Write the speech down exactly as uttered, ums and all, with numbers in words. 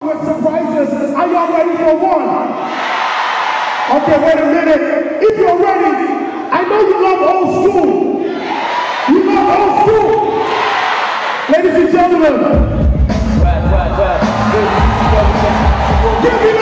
With surprises, are y'all ready for one? Okay, wait a minute. If you're ready, I know you love old school. You love old school. Ladies and gentlemen, give me